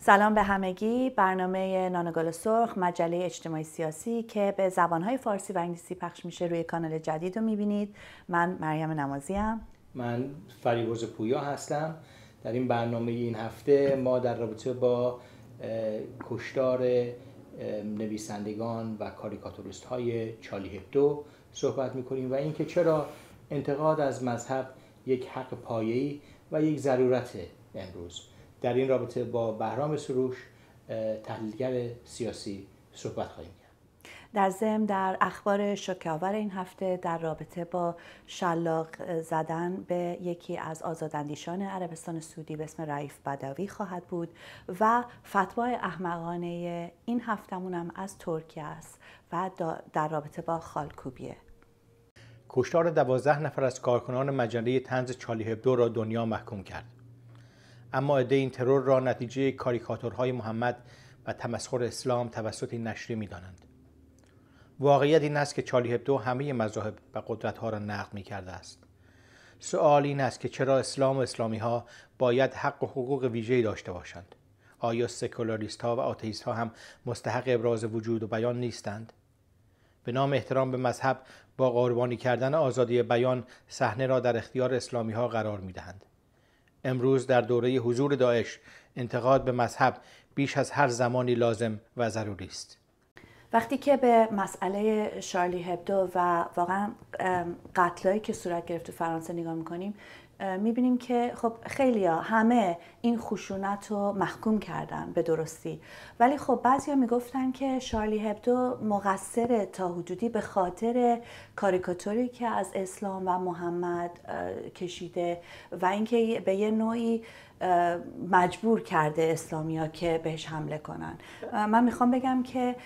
سلام به همگی. برنامه نان گل سرخ مجله اجتماعی سیاسی که به زبانهای فارسی و انگلیسی پخش میشه روی کانال جدید رو میبینید. من مریم نمازی ام. من فریبرز پویا هستم. در این برنامه این هفته ما در رابطه با کشتار نویسندگان و کاریکاتوریست های چارلی هبدو صحبت میکنیم و اینکه چرا انتقاد از مذهب یک حق پایه‌ای و یک ضرورت امروز. در این رابطه با بهرام سروش، تحلیلگر سیاسی، صحبت خواهیم کرد. در ضمن در اخبار شوکه‌آور این هفته در رابطه با شلاق زدن به یکی از آزاداندیشان عربستان سعودی به اسم رئیف بدوی خواهد بود و فتوای احمقانه این هفتمون هم از ترکیه است و در رابطه با خالکوبیه. کشتار 12 نفر از کارکنان مجله طنز چارلی هبدو را دنیا محکوم کرد. اما عده این ترور را نتیجه کاریکاتورهای محمد و تمسخر اسلام توسط این نشریه می‌دانند. واقعیت این است که چارلی هبدو همه مذاهب و قدرت‌ها را نقد می‌کرده است. سوال این است که چرا اسلام و اسلامی‌ها باید حق و حقوق ویژه‌ای داشته باشند؟ آیا سکولاریست‌ها و آتئیست‌ها هم مستحق ابراز وجود و بیان نیستند؟ به نام احترام به مذهب با قربانی کردن آزادی بیان صحنه را در اختیار اسلامی‌ها قرار می‌دهند. امروز در دوره حضور داعش انتقاد به مذهب بیش از هر زمانی لازم و ضروری است. وقتی که به مسئله شارلی هبدو و واقعا قتلایی که صورت گرفت تو فرانسه نگاه میکنیم، میبینیم که خب خیلیا همه این خشونت رو محکوم کردن به درستی، ولی خب بعضیا میگفتن که شارلی هبدو مقصر تا حدودی به خاطر کاریکاتوری که از اسلام و محمد کشیده و اینکه به یه نوعی مجبور کرده اسلامیا که بهش حمله کنن. من میخوام بگم که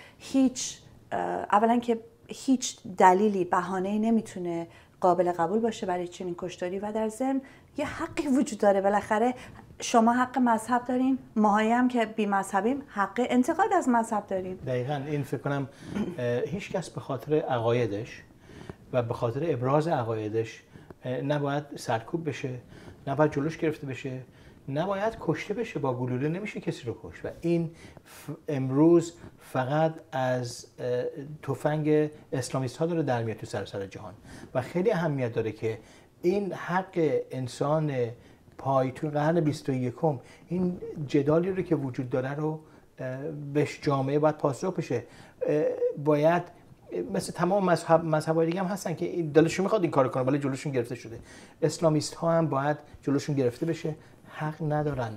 اولا که هیچ دلیلی، بهانه‌ای نمیتونه قابل قبول باشه برای چنین کشتاری و در ضمن یه حقی وجود داره. بالاخره شما حق مذهب دارین، ماهایی هم که بی مذهبیم حق انتقاد از مذهب داریم. دقیقاً این فکر کنم هیچ کس به خاطر عقایدش و به خاطر ابراز عقایدش نباید سرکوب بشه، نباید جلوش گرفته بشه، نباید کشته بشه. با گلوله نمیشه کسی رو کشت و این امروز فقط از تفنگ اسلامیست ها داره در میاد تو سراسر جهان و خیلی اهمیت داره که این حق انسان پای تو قرن 21 این جدالی رو که وجود داره رو بهش جامعه باید پاسخ بشه. باید مثل تمام مذهب‌های دیگه هم هستن که دلشون میخواد این کارو کنه ولی جلوشون گرفته شده. اسلامیست ها هم باید جلوشون گرفته بشه. حق ندارن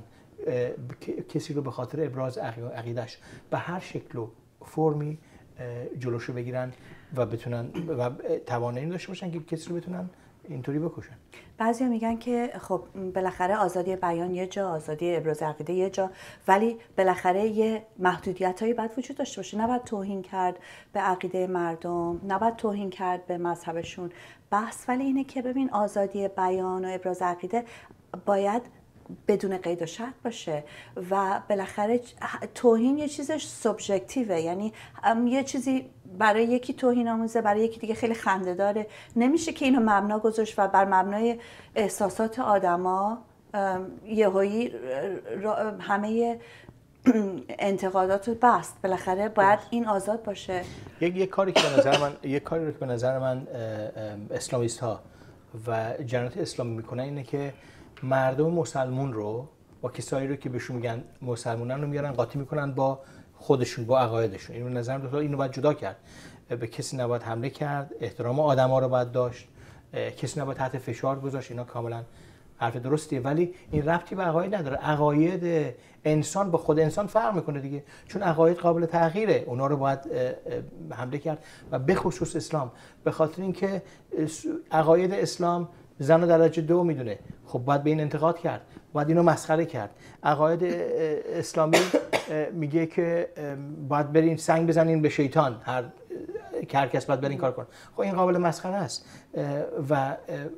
کسی رو به خاطر ابراز عقیدش به هر شکل و فرمی جلوشو بگیرن و بتونن و توانایی داشته باشن که کسی رو بتونن اینطوری بکشن. بعضیا میگن که خب بالاخره آزادی بیان یه جا، آزادی ابراز عقیده یه جا، ولی بالاخره یه محدودیتایی باید وجود داشته باشه. نباید توهین کرد به عقیده مردم، نباید توهین کرد به مذهبشون. بحث ولی اینه که ببین آزادی بیان و ابراز عقیده باید بدون قید و شرط باشه و بالاخره توهین یه چیزش سوبژکتیوه، یعنی یه چیزی برای یکی توهین آموزه، برای یکی دیگه خیلی خنده داره. نمیشه که اینو مبنا گذاشت و بر مبنای احساسات آدما یهویی همه انتقادات رو بست. بالاخره باید این آزاد باشه. یک کاری که به نظر من اسلامیست ها و جنرات اسلامی میکنن اینه که مردم مسلمون رو با کسایی رو که بهشون میگن مسلمونن رو میارن قاطی میکنن با خودشون، با عقایدشون. اینو نظر من اینو باید جدا کرد. به کسی نباید حمله کرد، احترام آدما رو باید داشت، کسی نباید تحت فشار گذاشت. اینا کاملا حرف درستیه ولی این ربطی به عقاید نداره. عقاید انسان با خود انسان فرق میکنه دیگه، چون عقاید قابل تغییره. اونا رو باید حمله کرد و به خصوص اسلام، به خاطر اینکه عقاید اسلام زن درجه 2 میدونه. خب باید به این انتقاد کرد، باید اینو مسخره کرد. عقاید اسلامی میگه که باید برین سنگ بزنین به شیطان، هر کس باید برین کار کنه. خب این قابل مسخره است و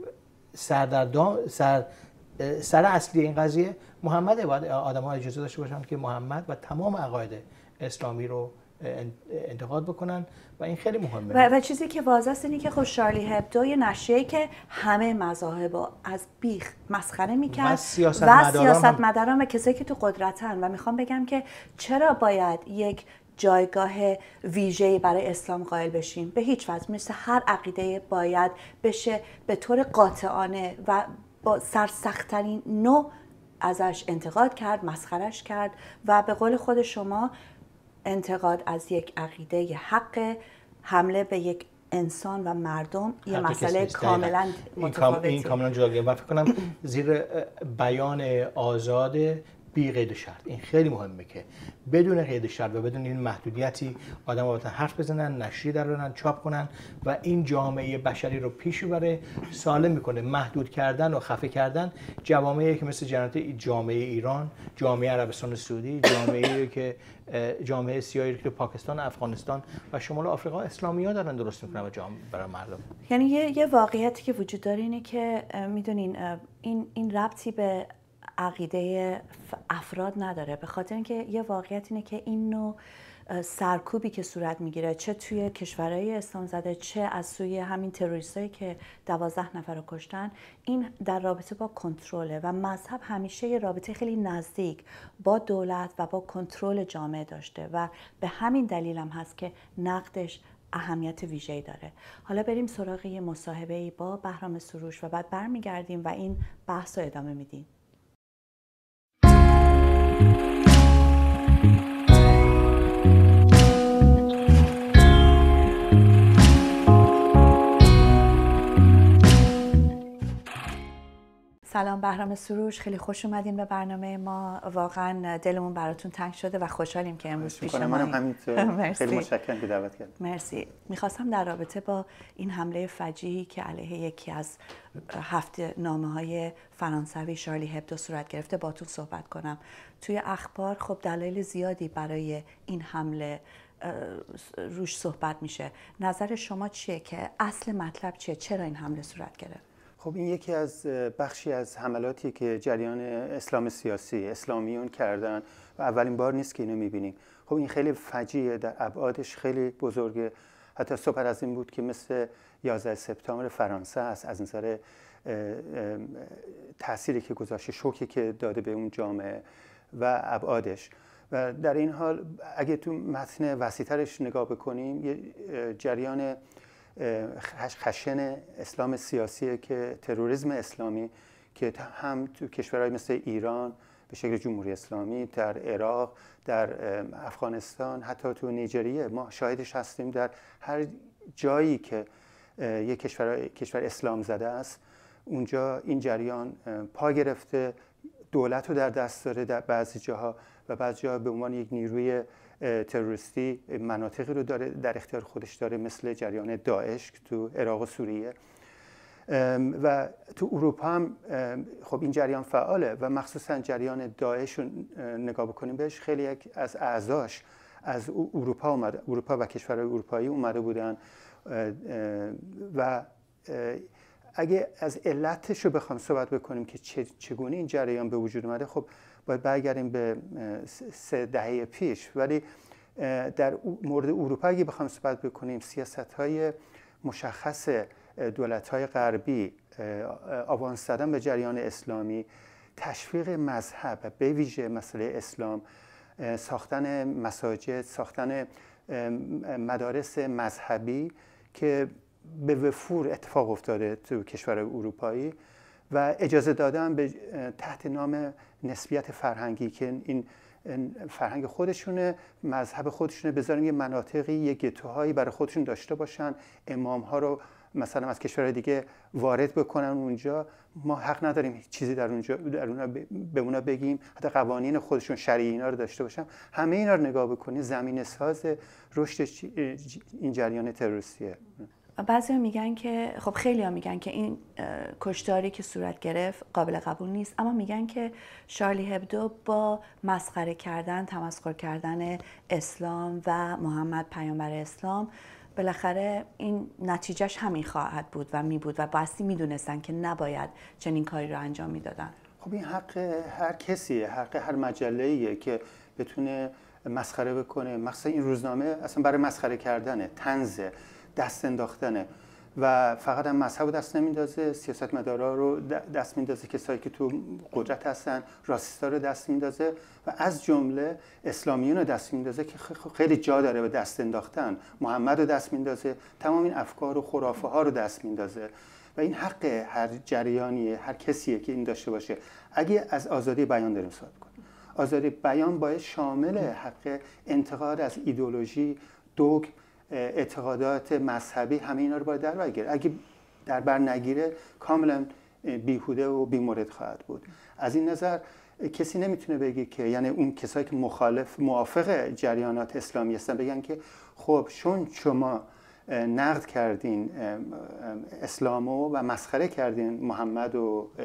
سر اصلی این قضیه محمده. باید آدم‌ها اجازه داشته باشن که محمد و تمام عقاید اسلامی رو انتقاد بکنن و این خیلی مهمه. و چیزی که واضحه است اینه که خب شارلی هبدو یه نشریه‌ای که همه مذاهب از بیخ مسخره میکرد و سیاستمداران و کسایی که تو قدرتن. و میخوام بگم که چرا باید یک جایگاه ویژه‌ای برای اسلام قائل بشیم؟ به هیچ وجه. مثل هر عقیده باید بشه به طور قاطعانه و با سرسخت‌ترین نوع ازش انتقاد کرد، مسخرش کرد و به قول خود شما انتقاد از یک عقیده حق، حمله به یک انسان و مردم یه مسئله کاملا متفاوتیه. این کاملا جداگانه و فکر کنم زیر بیان آزاد بی قید شرط این خیلی مهمه که بدون قید شرط و بدون این محدودیتی آدم‌ها بتونن حرف بزنن، نشریه درارن، چاپ کنن و این جامعه بشری رو پیش ببره، سالم میکنه. محدود کردن و خفه کردن جوامعی که مثل جامعه ایران، جامعه عربستان سعودی، جامعه سیاهی که پاکستان، افغانستان و شمال آفریقا اسلامی‌ها دارن درست میکنن برای مردم. یعنی یه واقعیتی که وجود داره اینه که میدونین این ربطی به عقیده افراد نداره، به خاطر اینکه یه واقعیت اینه که این نوع سرکوبی که صورت میگیره چه توی کشورهای اسلام زده چه از سوی همین تروریستایی که 12 نفر رو کشتن، این در رابطه با کنترله و مذهب همیشه یه رابطه خیلی نزدیک با دولت و با کنترل جامعه داشته و به همین دلیل هم هست که نقدش اهمیت ویژه‌ای داره. حالا بریم سراغ یه مصاحبه‌ای با بهرام سروش و بعد برمیگردیم و این بحث رو ادامه میدیم. سلام بهرام سروش، خیلی خوش اومدین به برنامه ما. واقعا دلمون براتون تنگ شده و خوشحالیم که امروز پیش ما. منم همینطور. خیلی متشکرم که دعوت کردید. مرسی. میخواستم در رابطه با این حمله فجیعی که علیه یکی از 7 نامه‌های فرانسوی شارلی هبدو صورت گرفته باتون صحبت کنم. توی اخبار خب دلایل زیادی برای این حمله روش صحبت میشه. نظر شما چیه که اصل مطلب چیه؟ چرا این حمله صورت گرفت؟ خب این یکی از بخشی از حملاتی که جریان اسلام سیاسی اسلامیون کردن و اولین بار نیست که اینو میبینیم. خب این خیلی فجیعه، در ابعادش خیلی بزرگه. حتی صحبت از این بود که مثل 11 سپتامبر فرانسه است از نظر تأثیری که گذاشته، شوکی که داده به اون جامعه و ابعادش. و در این حال اگه تو متن وسیع‌ترش نگاه بکنیم، یه جریان خشن اسلام سیاسیه که تروریسم اسلامی که هم تو کشورهای مثل ایران به شکل جمهوری اسلامی، در عراق، در افغانستان، حتی تو نیجریه ما شاهدش هستیم. در هر جایی که یک کشور اسلام زده است اونجا این جریان پا گرفته، دولت رو در دست داره در بعضی جاها و بعضی جاها به عنوان یک نیروی تروریستی مناطقی رو داره در اختیار خودش داره، مثل جریان داعش که تو عراق و سوریه و تو اروپا هم خب این جریان فعاله و مخصوصا جریان داعش رو نگاه بکنیم بهش، خیلی از اعضاش از اروپا و کشورهای اروپایی اومده بودن و اگه از علتش رو بخوام صحبت بکنیم که چگونه این جریان به وجود اومده، خب باید برگردیم به 3 دهه پیش. ولی در مورد اروپا اگه بخوام صحبت بکنیم، سیاست‌های مشخص دولت‌های غربی، آوانس دادن به جریان اسلامی، تشویق مذهب به ویژه مسئله اسلام، ساختن مساجد، ساختن مدارس مذهبی که به وفور اتفاق افتاده تو کشورهای اروپایی و اجازه دادن به تحت نام نسبیت فرهنگی که این فرهنگ خودشونه، مذهب خودشونه، بذاریم یه مناطقی، یه گتوهایی برای خودشون داشته باشن، امام‌ها رو مثلا از کشورهای دیگه وارد بکنن اونجا. ما حق نداریم چیزی در اونا به اونا بگیم، حتی قوانین خودشون شرعی اینا رو داشته باشن. همه اینا رو نگاه بکنید زمینه ساز رشد این جریان تروریستیه. بعضیا میگن که خب خیلی‌ها میگن که این کشتاری که صورت گرفت قابل قبول نیست، اما میگن که شارلی هبدو با مسخره کردن، تمسخر کردن اسلام و محمد پیامبر اسلام بالاخره این نتیجهش همین خواهد بود و میبود و باستی میدونستن که نباید چنین کاری رو انجام میدادن. خب این حق هر کسیه، حق هر مجله‌ایه که بتونه مسخره بکنه. مثلا این روزنامه اصلا برای مسخره کردنه، طنز، دست انداختنه و فقط هم مذهب رو دست نمیندازه، سیاستمدارا رو دست میندازه، کسایی که تو قدرت هستن، راسیستا رو دست میندازه و از جمله اسلامیون رو دست میندازه که خیلی جا داره به دست انداختن. محمد رو دست میندازه، تمام این افکار و خرافه ها رو دست میندازه و این حق هر جریانیه، هر کسیه که این داشته باشه. اگه از آزادی بیان داریم صحبت کنیم، آزادی بیان باید شامل حق انتقاد از ایدئولوژی، دوگ، اعتقادات مذهبی، همه اینا رو باید در بر بگیره. اگه در بر نگیره کاملا بیهوده و بیمورد خواهد بود. از این نظر کسی نمیتونه بگه که، یعنی اون کسایی که موافق جریانات اسلامی هستن بگن که خب چون شما نقد کردین اسلامو و مسخره کردین محمد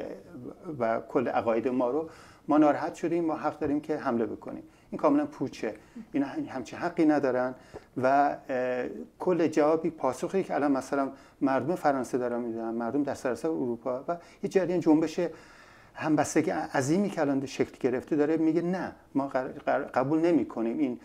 و کل عقاید ما رو، ما ناراحت شدیم، ما حق داریم که حمله بکنیم. این کاملا پوچه. اینا همچین حقی ندارن و کل جوابی، پاسخی که الان مثلا مردم فرانسه دارن میدن، مردم در سراسر اروپا و یه جریان جنبش همبستگی عظیمی که الان شکل گرفته داره میگه نه، ما قبول نمی‌کنیم این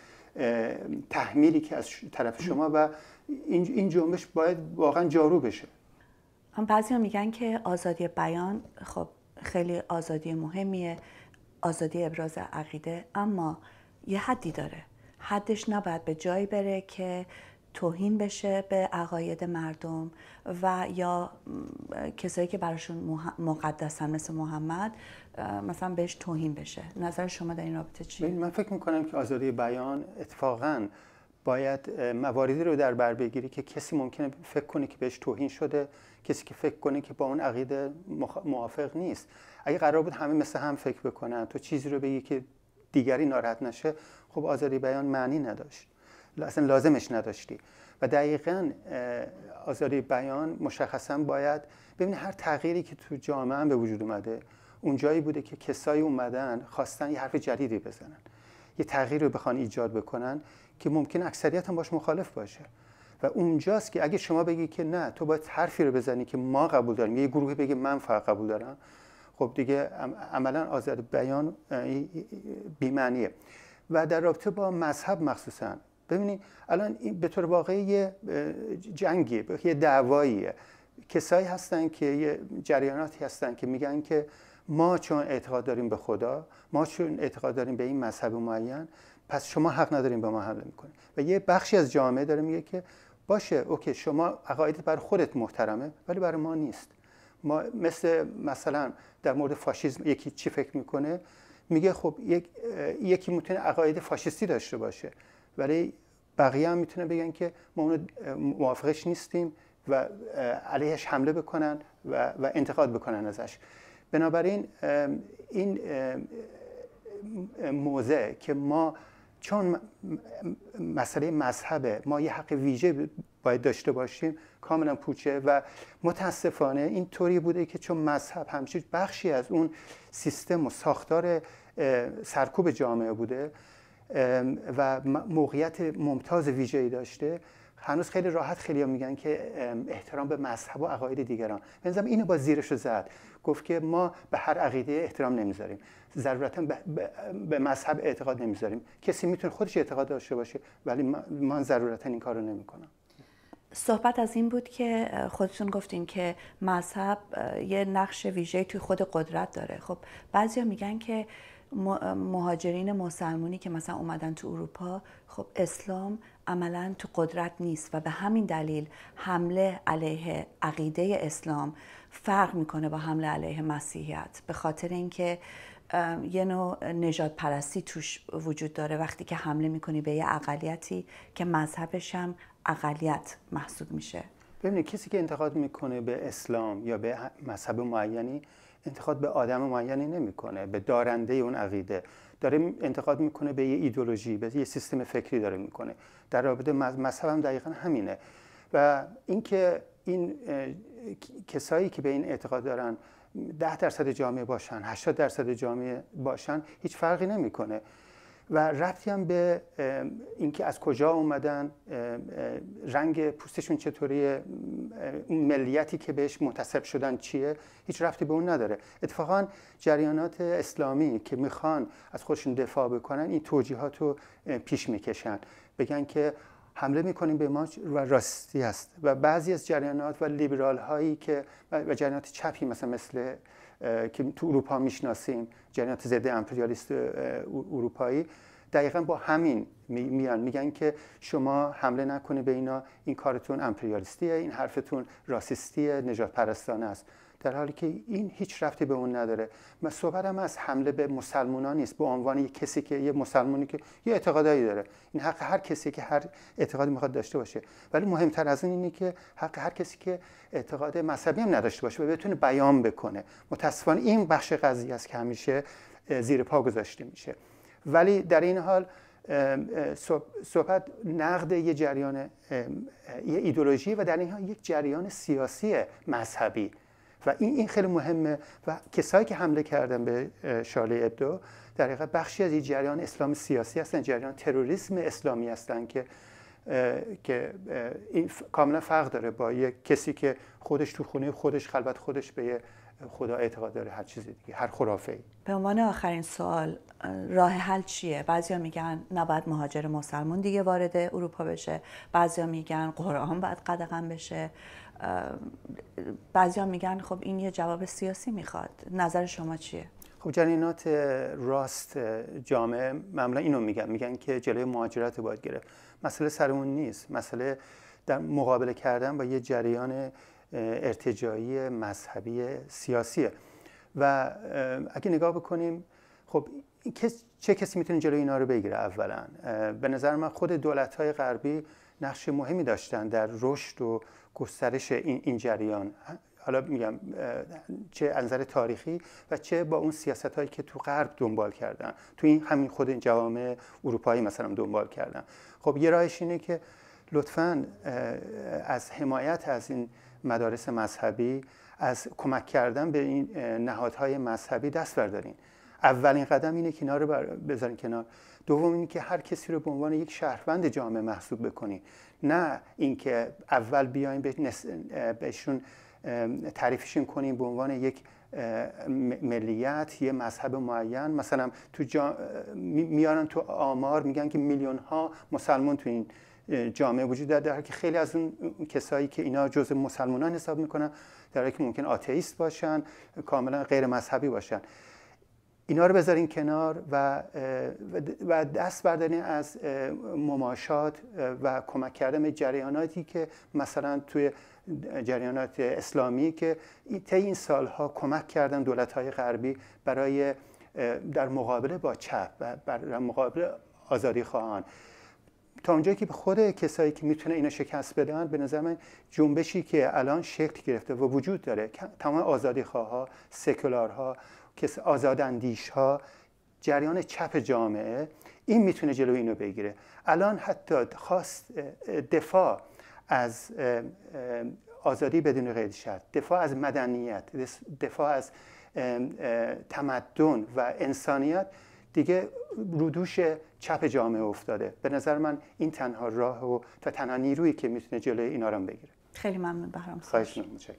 تحمیلی که از طرف شما و این جنبش باید واقعا جارو بشه. بعضیا میگن که آزادی بیان خب خیلی آزادی مهمیه، آزادی ابراز عقیده، اما یه حدی داره. حدش نباید به جایی بره که توهین بشه به عقاید مردم و یا کسایی که براشون مقدسن مثل محمد مثلا بهش توهین بشه. نظر شما در این رابطه چیه؟ من فکر میکنم که آزادی بیان اتفاقاً باید مواردی رو در بر بگیری که کسی ممکنه فکر کنه که بهش توهین شده، کسی که فکر کنه که با اون عقیده موافق نیست. اگه قرار بود همه مثل هم فکر بکنن، تو چیزی رو بگی که دیگری ناراحت نشه، خب آزادی بیان معنی نداشت، اصلا لازمش نداشتی. و دقیقاً آزادی بیان مشخصاً باید ببینید هر تغییری که تو جامعه هم به وجود اومده، اون جایی بوده که کسایی اومدن خواستن یه حرف جدیدی بزنن، یه تغییر رو بخوان ایجاد بکنن که ممکن اکثریت هم باش مخالف باشه و اونجاست که اگه شما بگی که نه، تو باید حرفی رو بزنی که ما قبول داریم، یه گروهی بگه من فقط قبول دارم، خب دیگه عملاً آزادی بیان بی‌معنیه. و در رابطه با مذهب مخصوصاً ببینید الان این به طور واقعی یه جنگی، یه دعواییه. کسایی هستن که یه جریاناتی هستن که میگن که ما چون اعتقاد داریم به خدا، ما چون اعتقاد داریم به این مذهب معین، پس شما حق نداریم به ما حمله میکنید. و یه بخشی از جامعه داره میگه که باشه، اوکی، شما عقایدت برای خودت محترمه ولی برای ما نیست. ما مثلا در مورد فاشیسم یکی چی فکر میکنه، میگه خب یکی میتونه عقاید فاشیستی داشته باشه ولی بقیه هم میتونه بگن که ما اون موافقش نیستیم و علیهش حمله بکنن و انتقاد بکنن ازش. بنابراین این موضع که ما چون مسئله مذهبه ما یه حق ویژه باید داشته باشیم کاملا پوچه و متاسفانه این طوری بوده که چون مذهب همیشه بخشی از اون سیستم و ساختار سرکوب جامعه بوده و موقعیت ممتاز ویژه‌ای داشته، هنوز خیلی راحت خیلی‌ها میگن که احترام به مذهب و عقاید دیگران. بنظرم اینو با زیرش رو زد، گفت که ما به هر عقیده احترام نمیذاریم، ضرورتاً به مذهب اعتقاد نمیذاریم. کسی میتونه خودش اعتقاد داشته باشه ولی من ضرورتاً این کارو نمیکنم. صحبت از این بود که خودتون گفتین که مذهب یه نقش ویژه‌ای توی خود قدرت داره. خب بعضیا میگن که مهاجرین مسلمانی که مثلا اومدن تو اروپا، خب اسلام عملاً تو قدرت نیست و به همین دلیل حمله علیه عقیده اسلام فرق میکنه با حمله علیه مسیحیت، به خاطر اینکه یه نوع نژاد پرستی توش وجود داره وقتی که حمله میکنی به یه اقلیتی که مذهبش هم اقلیت محسوب میشه. ببینید کسی که انتقاد میکنه به اسلام یا به مذهب معینی، انتقاد به آدم معینی نمیکنه، به دارنده اون عقیده داره انتقاد میکنه، به یه ایدئولوژی، به یه سیستم فکری داره میکنه. در رابطه مذهب هم دقیقاً همینه. و اینکه این کسایی که به این اعتقاد دارن 10% جامعه باشن، 80% جامعه باشن، هیچ فرقی نمیکنه. و ربطی هم به اینکه از کجا اومدن، رنگ پوستشون چطوریه، اون ملیتی که بهش منتسب شدن چیه، هیچ ربطی به اون نداره. اتفاقا جریانات اسلامی که میخوان از خودشون دفاع بکنن این توجیهات رو پیش میکشن، بگن که حمله میکنیم به ما و راستی هست. و بعضی از جریانات و لیبرال هایی که و جریانات چپی مثل که تو اروپا میشناسیم، جریانات ضد امپریالیست اروپایی، دقیقاً با همین میگن که شما حمله نکنید به اینا، این کارتون امپریالیستیه، این حرفتون راسیستیه، نجات پرستانه است، در حالی که این هیچ ربطی به اون نداره. من صحبتم از حمله به مسلمانان نیست به عنوان یک کسی که یه مسلمانی که یه اعتقادایی داره، این حق هر کسی که هر اعتقادی میخواد داشته باشه، ولی مهمتر از اینه که حق هر کسی که اعتقاد مذهبی هم نداشته باشه و بتونه بیان بکنه. متاسفانه این بخش قضیه است که همیشه زیر پا گذاشته میشه. ولی در این حال صحبت نقد یه جریان، یه ایدئولوژی و در این حال یک جریان سیاسی مذهبی و این خیلی مهمه. و کسایی که حمله کردن به شارلی ابدو در حقیقت بخشی از این جریان اسلام سیاسی هستن، جریان تروریسم اسلامی هستن که این کاملا فرق داره با یک کسی که خودش تو خونه خودش خلوت خودش به یه خدا اعتقاد داره، هر چیز دیگه، هر خرافه‌ای. به عنوان آخرین سوال، راه حل چیه؟ بعضیا میگن نباید مهاجر مسلمان دیگه وارد اروپا بشه، بعضیا میگن قرآن باید قدغن بشه، بعضیا میگن خب این یه جواب سیاسی میخواد. نظر شما چیه؟ خب جریانات راست جامعه معمولا اینو میگن که جلوی مهاجرت باید گرفت. مسئله سر اون نیست، مسئله در مقابله کردن با یه جریان ارتجاعی مذهبی سیاسیه. و اگه نگاه بکنیم خب چه کسی میتونه جلوی اینا رو بگیره؟ اولا به نظر من خود دولت‌های غربی نقش مهمی داشتن در رشد و گسترش این جریان، حالا میگم چه از نظر تاریخی و چه با اون سیاست‌هایی که تو غرب دنبال کردن، تو همین خود این جوامع اروپایی مثلا دنبال کردن. خب یه راهش اینه که لطفاً از حمایت از این مدارس مذهبی، از کمک کردن به این نهادهای مذهبی دست بردارین. اولین قدم اینه که اینا رو بذارین کنار. دوم اینه که هر کسی رو به عنوان یک شهروند جامعه محسوب بکنین، نه اینکه اول بیاین بهشون تعریفشون کنین به عنوان یک ملیت، یه مذهب معین. مثلا میارن تو آمار میگن که میلیون ها مسلمان تو این جامعه وجود داره، در حالی که خیلی از اون کسایی که اینا جزء مسلمانان حساب میکنن در حالی که ممکن آتئیست باشن، کاملا غیر مذهبی باشن. اینا رو بذارین کنار و دست بردارین از مماشات و کمک کردن به جریاناتی که مثلا توی جریانات اسلامی که طی این سالها کمک کردن دولت‌های غربی برای در مقابله با چپ و در مقابله آزادی خواهان، تا اونجایی که به خود کسایی که میتونه اینا شکست بدن. به نظر من جنبشی که الان شکل گرفته و وجود داره، تمام آزادی خواها، سکولارها، آزاداندیش‌ها، جریان چپ جامعه، این میتونه جلوی اینو بگیره. الان حتی خواست دفاع از آزادی بدون قید شرط، دفاع از مدنیت، دفاع از تمدن و انسانیت دیگه رودوش چپ جامعه افتاده. به نظر من این تنها راه و تنها نیرویی که میتونه جلوی اینا رو بگیره. خیلی ممنون بهرام. خواهش می‌کنم. متشکرم.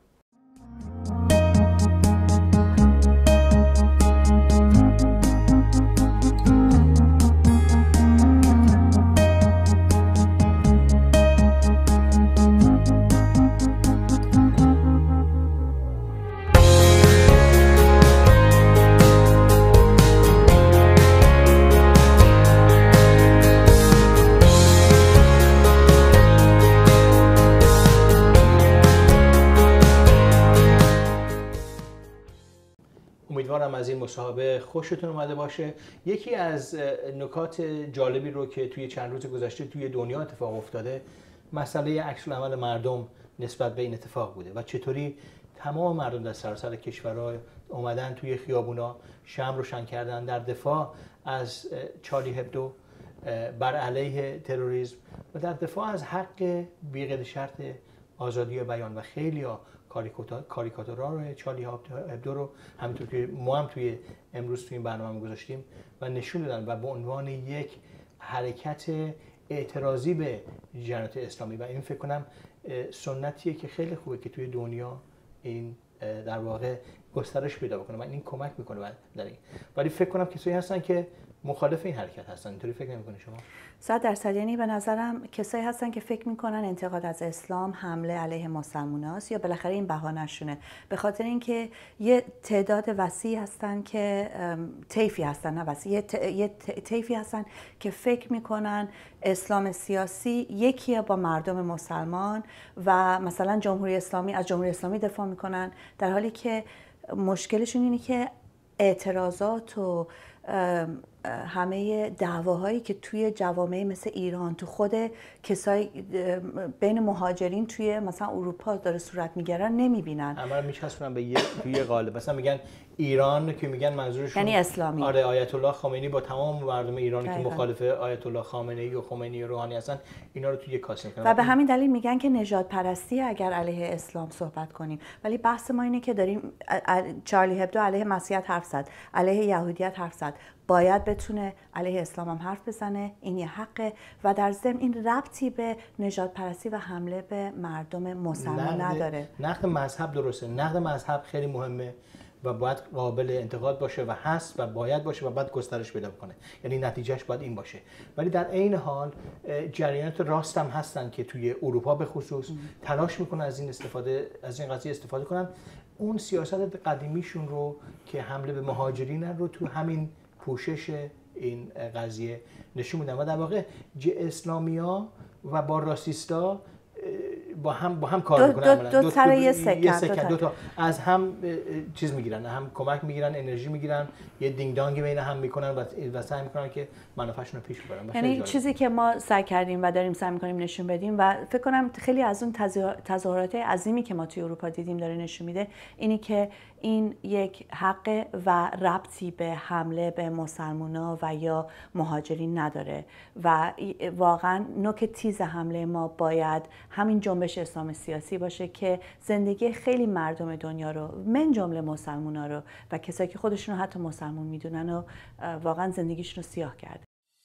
امیدوارم از این مصاحبه خوشتون اومده باشه. یکی از نکات جالبی رو که توی چند روز گذشته توی دنیا اتفاق افتاده، مسئله عکس العمل مردم نسبت به این اتفاق بوده و چطوری تمام مردم در سراسر کشورها اومدن توی خیابونا شمع روشن کردن در دفاع از چارلی هبدو، بر علیه تروریسم و در دفاع از حق بی قید شرط آزادی بیان. و خیلی‌ها کاریکاتورها رو، چارلی هبدو رو، همینطور که ما هم توی امروز توی این برنامه گذاشتیم و نشون دادن و به عنوان یک حرکت اعتراضی به جریانات اسلامی و این فکر کنم سنتیه که خیلی خوبه که توی دنیا این در واقع گسترش پیدا بکنه و این کمک میکنه در این. ولی فکر کنم کسایی هستن که مخالف این حرکت هستن. اینطوری فکر نمی‌کنی شما؟ 100%. یعنی به نظرم کسایی هستن که فکر میکنن انتقاد از اسلام حمله علیه مسلماناست یا بالاخره این بهانه‌شونه، به خاطر اینکه یه تعداد وسیع هستن که طیفی هستن، نه وسیع، یه طیفی هستن که فکر میکنن اسلام سیاسی یکیه با مردم مسلمان و مثلا جمهوری اسلامی از جمهوری اسلامی دفاع میکنن، در حالی که مشکلشون اینه که اعتراضات و همه دعواهایی که توی جوامع مثل ایران، تو خود کسای بین مهاجرین توی مثلا اروپا داره صورت میگیره نمیبینن. همه رو میچسبونن به یه قالب. مثلا میگن ایران که میگن منظورشون یعنی اسلامی. آره، آیت الله خمینی با تمام مردم ایران که مخالف آیت الله خامنه‌ای و خمینی و روحانی هستن، اینا رو توی یک کاسه میکنن و به همین دلیل میگن که نژاد پرستی اگر علیه اسلام صحبت کنیم. ولی بحث ما اینه که داریم چارلی هبدو علیه مسیحیت حرف زد، علیه یهودیت حرف زد، باید بتونه علیه اسلام هم حرف بزنه، این یه حقه و در ضمن این ربطی به نژاد پرستی و حمله به مردم مسلمان نداره. نقد مذهب درسته، نقد مذهب خیلی مهمه و باید قابل انتقاد باشه و هست و باید باشه و باید گسترش پیدا کنه، یعنی نتیجهش باید این باشه. ولی در عین حال جریانات راست هم هستن که توی اروپا به خصوص تلاش میکنن از این قضیه استفاده کنن، اون سیاست قدیمیشون رو که حمله به مهاجرین رو تو همین پوشش این قضیه نشون میدن و در واقع اسلامیا و با راسیستا با هم کار میکنن. دو سر یه سکه، دو تا از هم چیز میگیرن، هم کمک میگیرن، انرژی میگیرن، یه دینگ دانگی بین هم میکنن و سعی میکنن که منافعشون رو پیش ببرن. یعنی چیزی که ما سعی کردیم و داریم سعی میکنیم نشون بدیم و فکر کنم خیلی از اون تظاهرات عظیمی که ما توی اروپا دیدیم داره نشون میده اینی که این یک حق و ربطی به حمله به مسلمانا و یا مهاجرین نداره و واقعا نوک تیز حمله ما باید همین جنبش اسلام سیاسی باشه که زندگی خیلی مردم دنیا رو، من جمله مسلمانا رو و کسایی که خودشون رو حتی مسلمان میدونن و واقعا زندگیشون رو سیاه کرده.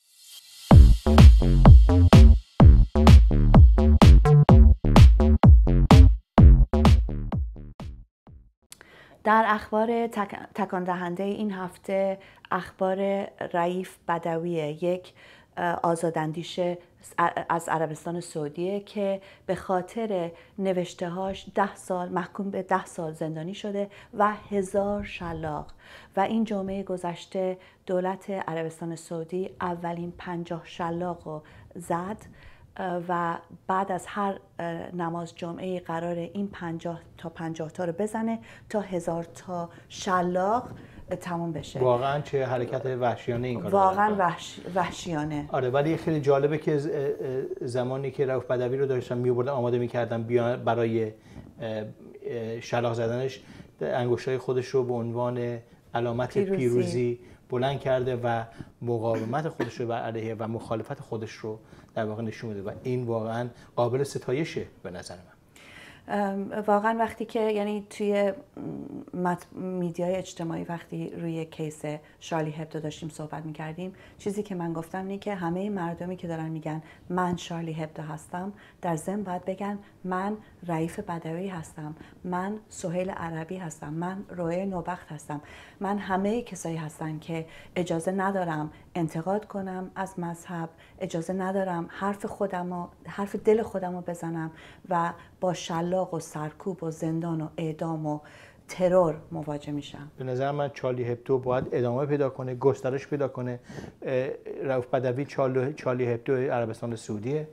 در اخبار تکان دهنده این هفته اخبار رئیف بدویه، یک آزاداندیش از عربستان سعودیه که به خاطر نوشته‌هاش 10 سال محکوم به 10 سال زندانی شده و 1000 شلاق و این جمعه گذشته دولت عربستان سعودی اولین 50 شلاق رو زد و بعد از هر نماز جمعه قرار این 50 تا رو بزنه تا 1000 تا شلاق تموم بشه. واقعا چه حرکت وحشیانه این کار. واقعا وحشیانه. آره، ولی خیلی جالبه که زمانی که رئوف بدوی رو داشتن می‌آوردن آماده می‌کردن برای شلاق زدنش، انگشتای خودش رو به عنوان علامت پیروزی بلند کرده و مقاومت خودش رو بر علیه و مخالفت خودش رو در واقع نشون میده و این واقعا قابل ستایشه به نظر من. واقعا وقتی که یعنی توی میدیای اجتماعی وقتی روی کیس شارلی هبدو داشتیم صحبت میکردیم، چیزی که من گفتم اینه که همه مردمی که دارن میگن من شارلی هبدو هستم، در ضمن باید بگن من رئیف بدوی هستم، من سهیل عربی هستم، من رویه نوبخت هستم، من همه کسایی هستن که اجازه ندارم انتقاد کنم از مذهب، اجازه ندارم حرف دل خودم رو بزنم و با شلاق و سرکوب و زندان و اعدام و ترور مواجه میشم. به نظر من چارلی هبدو باید ادامه پیدا کنه، گسترش پیدا کنه. رئوف بدوی چارلی هبدو عربستان سعودیه،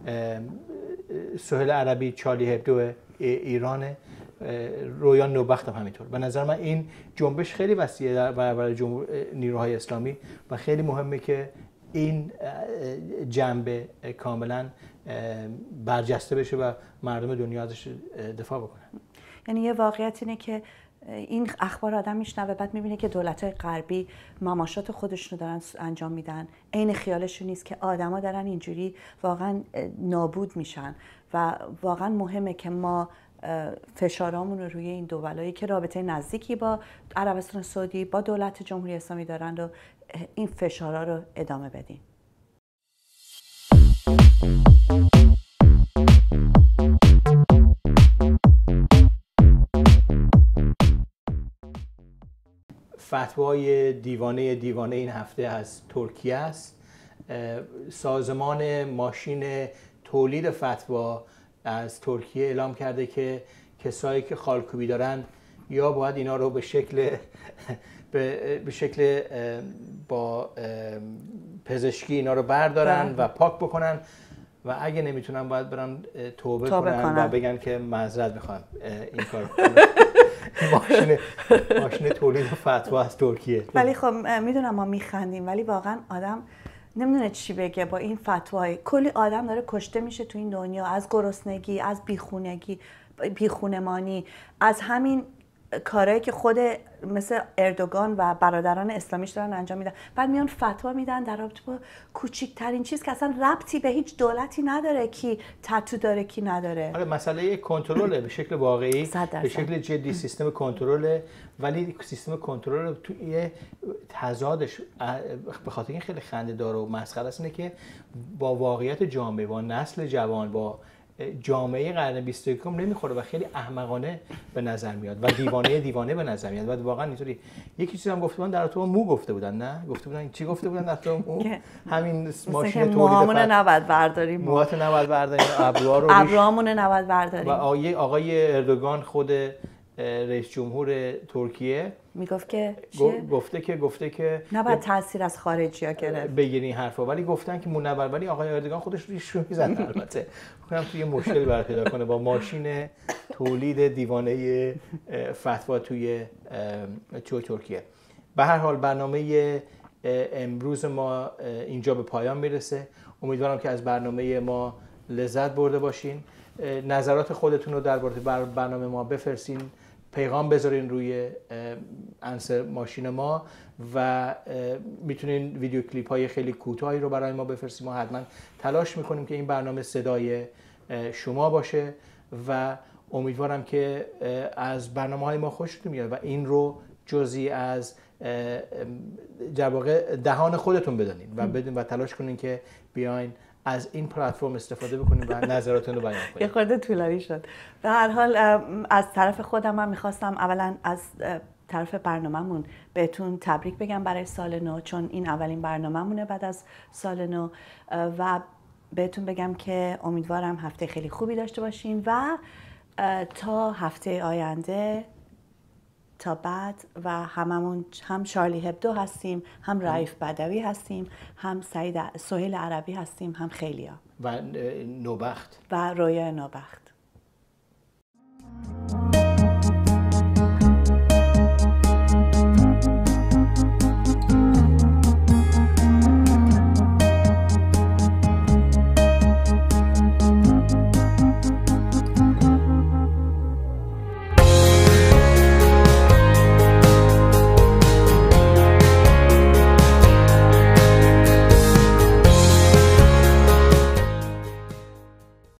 سهیل عربی چارلی هبدو ایرانه، رویان نوبخت هم همینطور. به نظر من این جنبش خیلی وسیعه در برابر نیروهای اسلامی و خیلی مهمه که این جنبه کاملا برجسته بشه و مردم دنیا ازش دفاع بکنن. یعنی یه واقعیت اینه که این اخبار آدم میشنوه بعد میبینه که دولت‌های غربی مماشات خودشونو دارن انجام میدن، عین خیالشون نیست که آدما دارن اینجوری واقعا نابود میشن و واقعا مهمه که ما فشارامون رو روی این دولایی که رابطه نزدیکی با عربستان سعودی با دولت جمهوری اسلامی دارند و این فشارها رو ادامه بدیم. فتوای دیوانه این هفته از ترکیه است. سازمان ماشین تولید فتوا از ترکیه اعلام کرده که کسایی که خالکوبی دارن یا باید اینا رو به شکل با پزشکی اینا رو بردارن و پاک بکنن و اگه نمیتونن باید برن توبه کنن و بگن که معذرت میخوان این کار ماشین تولید فتوا از ترکیه. ولی خب میدونم ما میخندیم ولی واقعا آدم نمیدونه چی بگه با این فتوای. کلی آدم داره کشته میشه تو این دنیا، از گرسنگی، از بیخونمانی، از همین کارهایی که خود مثل اردوگان و برادران اسلامیش دارن انجام میدن. بعد میان فتوا میدن در رابطه با کوچکترین چیز که اصلا ربطی به هیچ دولتی نداره، کی تتو داره کی نداره. آره مسئله کنترله به شکل واقعی، به شکل جدی سیستم کنترله، ولی سیستم کنترل توی تضادش به خاطر این خیلی خنده‌دار و مسخره است اینه که با واقعیت جامعه، با نسل جوان، با جامعه قرن 21 نمیخوره و خیلی احمقانه به نظر میاد و دیوانه به نظر میاد. و واقعا اینطوری یکی چیزی هم گفته بودن در تو مو گفته بودن، نه گفته بودن چی گفته بودن در تو مو؟ همین ماشین تولید موهامون نباید برداریم، موهات نباید برداریم، ابروامون نباید برداریم. و آقای اردوگان خود رئیس جمهور ترکیه میگفت که گفته که نباید تاثیر از خارجی‌ها گرفت بگیرین حرفا، ولی گفتن که نباید. ولی آقای اردوگان خودش رو میزنه البته میگم توی مشکل برای پیدا کنه با ماشین تولید دیوانه فتوا توی ترکیه. به هر حال برنامه امروز ما اینجا به پایان میرسه. امیدوارم که از برنامه ما لذت برده باشین. نظرات خودتون رو درباره برنامه ما بفرستین، پیغام بذارین روی انسر ماشین ما و میتونین ویدیو کلیپ های خیلی کوتاهی رو برای ما بفرستین. ما حتما تلاش میکنیم که این برنامه صدای شما باشه و امیدوارم که از برنامه های ما خوشتون میاد و این رو جزئی از در واقع دهان خودتون بدونین و بدون و تلاش کنین که بیاین از این پلتفرم استفاده بکنیم و نظراتتون رو بیان کنیم. یه خورده طولانی شد. به هر حال از طرف خودم من میخواستم اولا از طرف برنامه‌مون بهتون تبریک بگم برای سال نو، چون این اولین برنامه‌مونه بعد از سال نو و بهتون بگم که امیدوارم هفته خیلی خوبی داشته باشین و تا هفته آینده تا بعد و هممون هم شارلی هبدو هستیم، هم رایف بدوی هستیم، هم سهیل عربی هستیم، هم خیلیا و نوبخت و رویا نوبخت.